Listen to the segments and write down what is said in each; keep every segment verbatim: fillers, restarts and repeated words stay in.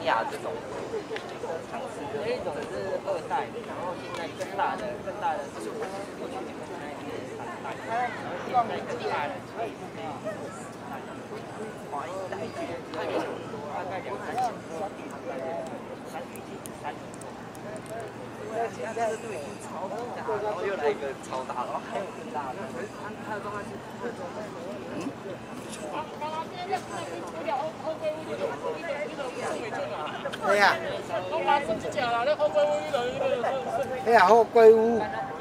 亚这种尝试。这一种是二代，然后现在更大的、更大的是过去你们那一边三代，然后现在更大的可以可以划一代去，大概大概两三千多，三预计三。现在这都已经超大，然后又来一个超大，然后还有更大的。它它的状态是，嗯。 哎呀，哎呀，好贵屋。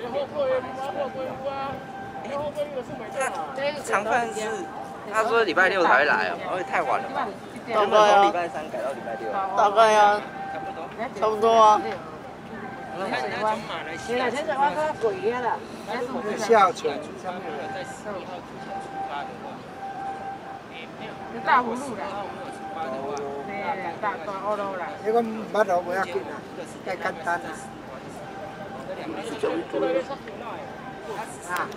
长饭是，他说礼拜六才会来哦，因为太晚了吧？原本从礼拜三改到礼拜六。 大概啊，差不多啊。 现在现在我看贵些了， 孝全上面在十一号之前出发的话， 是大葫芦啦，对，大大葫芦啦。 这个捌路不要紧啊，太简单啦。啊，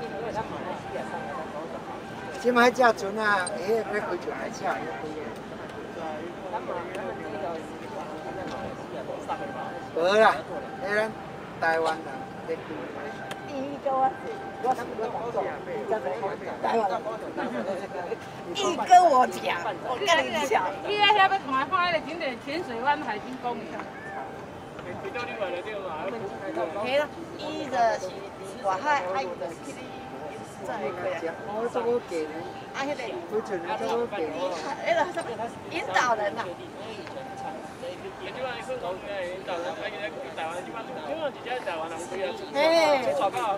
即摆只船啊，迄个要开船来车，要开个。无啦，迄咱台湾人在开。 第一个我是，我是我讲过，台湾人。一跟我讲，我跟你讲，你那遐要看看那个景点，浅水湾海滨公园。嘿啦，伊就是外海海的去哩，真系可以。 我做过给人， 啊，迄个， 我做过做过给人。 迄个是引导人呐。嘿， 啊，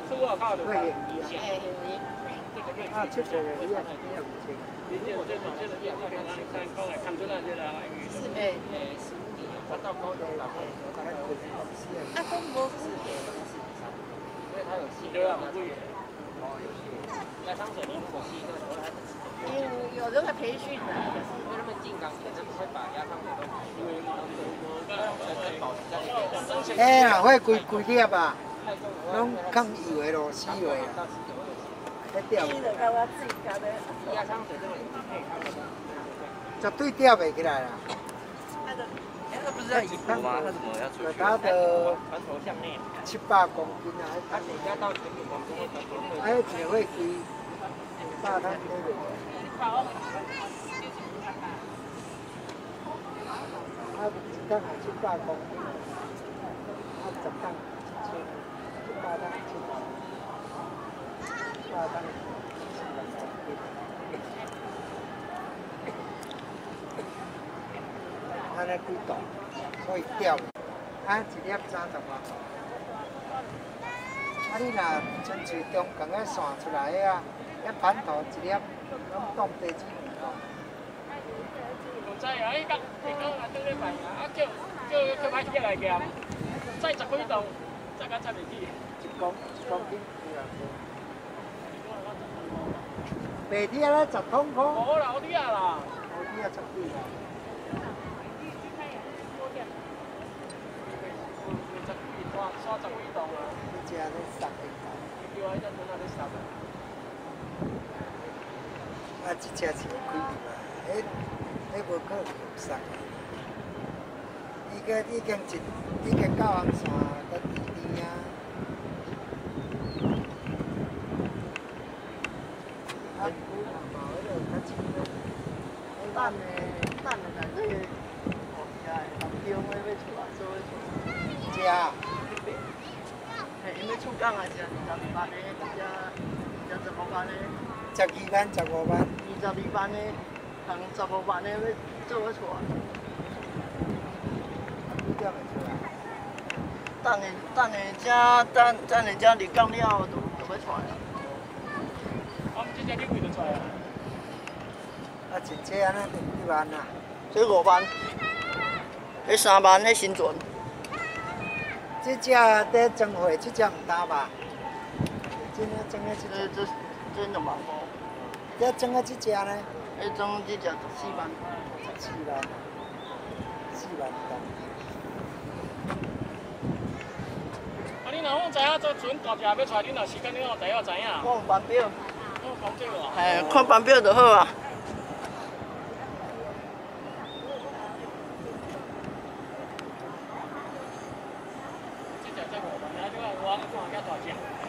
出去了，你也你也唔清。 哎。啊，都无是。 对啊，不贵。来上水泥如果吸那个时候， 有有这个培训的， 因为他们进港前，他们会把压舱水都因为保持在那个。 哎呀，会规规粒啊，拢抗油的咯，死油的。迄钓。 压舱水这种可以看得到。 绝对钓袂起来啦。 那不是在移步吗？他怎么要出去？ 它的船头向内。 七八公斤啊！ 它等下到全米公斤，船头会。 还有一个会开大滩那个。啊，一缸系七八公斤，啊，十缸一千，七八缸一千，八缸四百公斤。安尼几大，所以钓，啊，一粒三十外。啊，你若纯粹中共个散出来个啊，迄板头一粒，拢当地主面哦。 唔知啊，伊讲伊讲啊，顶礼拜啊，啊叫叫叫歹起来咸，再十几栋，再甲十袂起。 一公一公斤几啊？白底啊，十公箍。 无啦，有啲啊啦。 有啲啊，十几啦。 刷十几栋啊！ 你食咧十个头。 对啊，迄阵阵啊咧十。 啊，即只是开入啊，迄迄无可能用杀的。伊个已经一已经到红线，到地边啊。啊，古人嘛，迄个较深个。 等诶，等诶，内底哦，遮诶，南中诶要出来，做要出。 食啊。 嘿，因要出港啊，是二十二万诶，只只十五万诶。 十二万、十五万。 二十二万诶，同十五万诶要做要出来。 几点会出来？ 等下等下遮等等下遮入港了后，就就要出来啊。 我们这只你几就出来啊？ 啊，一车安尼就几万啊？ 这五万，迄三万迄新船。 这只在装货，这只唔大吧？这呢装个这这这这两万五。 这装个这只呢？ 迄装这只十四万。 十四万，四万吨。 啊，你若讲知影做船大只要出来，你若时间你若知影知影。 我有班表。 我有讲这个啊。 嘿，看班表就好啊。 我看较大只。